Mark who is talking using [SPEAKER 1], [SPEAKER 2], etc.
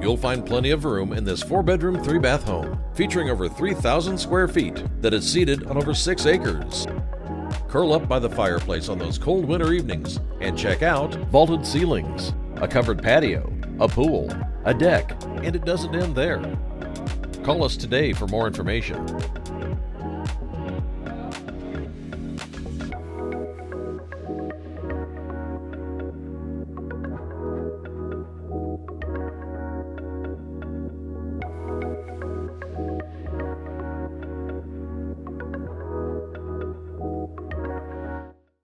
[SPEAKER 1] You'll find plenty of room in this 4-bedroom, 3-bath home, featuring over 3,000 square feet that is seated on over 6 acres. Curl up by the fireplace on those cold winter evenings and check out vaulted ceilings, a covered patio, a pool, a deck, and it doesn't end there. Call us today for more information.